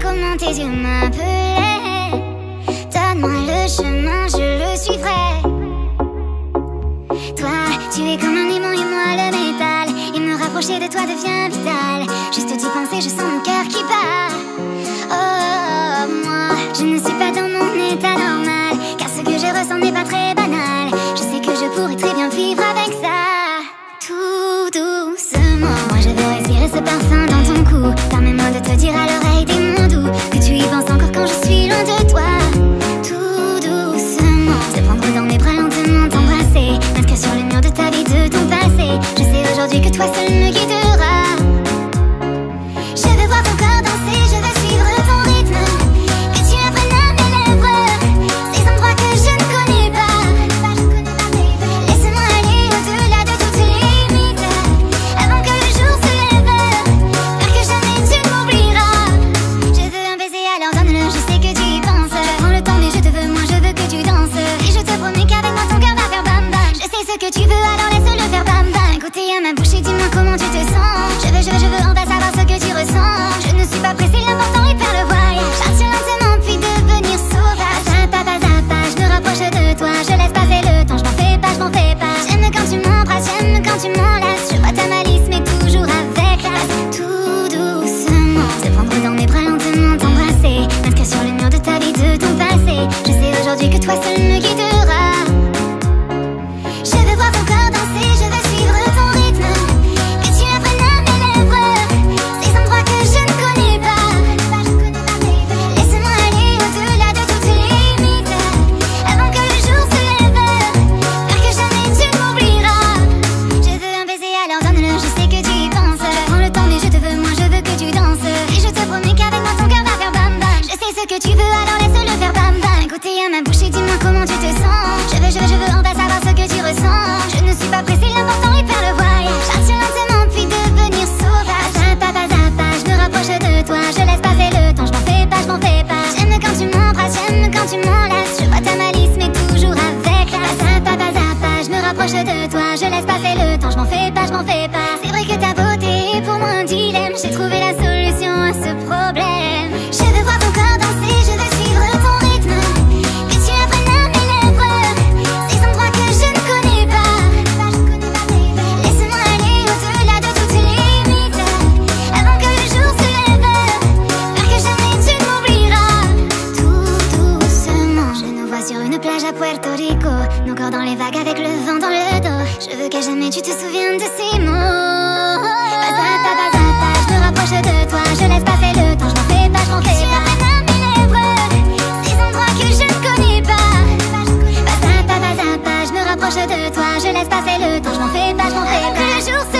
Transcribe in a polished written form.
comment tes yeux m'appelaient. Donne-moi le chemin, je le suivrai. Toi, tu es comme un aimant et moi le métal, et me rapprocher de toi devient vital. Juste d'y penser, je sens mon cœur qui bat. Oh, moi, je ne suis pas dans mon état normal, car ce que je ressens n'est pas très banal. Je sais que je pourrais très bien vivre avec ça. Tout doucement, moi je veux respirer ce parfum dans ton cou. Permets-moi de te dire à l'oreille des mots doux, que tu y penses encore quand je suis loin de toi. Tout doucement, te prendre dans mes bras lentement, t'embrasser, m'inscrire sur le mur de ta vie, de ton passé. Je sais aujourd'hui que toi seul me guidera. Je veux voir ton corps danser, je veux suivre ton rythme, que tu apprennes à mes lèvres ces endroits que je ne connais pas. Laisse-moi aller au-delà de toutes les limites, avant que le jour se lève, faire que jamais tu m'oublieras. Je veux un baiser, alors donne-le, je sais que tu y penses. Prends le temps mais je te veux, moi je veux que tu danses. Et je te promets qu'avec moi ton cœur va faire bam bam. Je sais ce que tu veux, alors laisse-le faire bam bam. Écoutez à ma bouche et dis-moi comment tu te sens. Je veux, on va savoir ce que tu ressens. Je ne suis pas pressée, l'important est faire le voyage. Partir lentement puis devenir sauvage. Pas à pas, je me rapproche de toi. Je laisse passer le temps, je m'en fais pas, je m'en fais pas. J'aime quand tu m'embrasses, j'aime quand tu m'enlaces. Je vois ta malice mais toujours avec classe. Tout doucement, te prendre dans mes bras lentement, t'embrasser, m'inscrire sur le mur de ta vie, de ton passé. Je sais aujourd'hui que toi seul me guidera. Je veux voir ton corps danser, je veux suivre ton rythme, que tu apprennes à mes lèvres ces endroits que je ne connais pas. Laisse-moi aller au-delà de toutes les limites, avant que le jour se lève, faire que jamais tu m'oublieras. Je veux un baiser, alors donne-le, je sais que tu y penses. Prends le temps mais je te veux, moi je veux que tu danses. Et je te promets qu'avec moi ton cœur va faire bam bam. Je sais ce que tu veux, alors laisse-le faire bam bam. Écoutez à ma bouche et dis-moi comment tu te sens. Je veux, on va savoir ce que tu ressens. Je ne suis pas pressée, l'important est faire le voyage. Partir lentement puis devenir sauvage. Pas à pas, je me rapproche de toi. Je laisse passer le temps, je m'en fais pas, je m'en fais pas. J'aime quand tu m'embrasses, j'aime quand tu m'enlaces. Je vois ta malice mais toujours avec classe. Pas à pas, je me rapproche de toi. Je laisse passer le temps, je m'en fais pas, je m'en fais pas. C'est vrai que ta beauté est pour moi un dilemme. J'ai trouvé la solution à ce problème. Je veux voir ton corps danser, je veux suivre ton rythme, que tu apprennes à mes lèvres ces endroits que je ne connais pas. Laisse-moi aller au-delà de toutes les limites, avant que le jour se lève, faire que jamais tu m'oublieras. Tout doucement, je nous vois sur une plage à Puerto Rico, nos corps dans les vagues avec le vent dans le dos. Je veux qu'à jamais tu te souviennes de ces mots. Pas à pas, je me rapproche de toi. Je laisse passer le temps, je m'en fais pas, je m'en fais pas. Tu apprennes à mes lèvres ces endroits que je ne connais pas. Pas à pas, je me rapproche de toi. Je laisse passer le temps, je m'en fais pas, je m'en fais pas. Que le jour se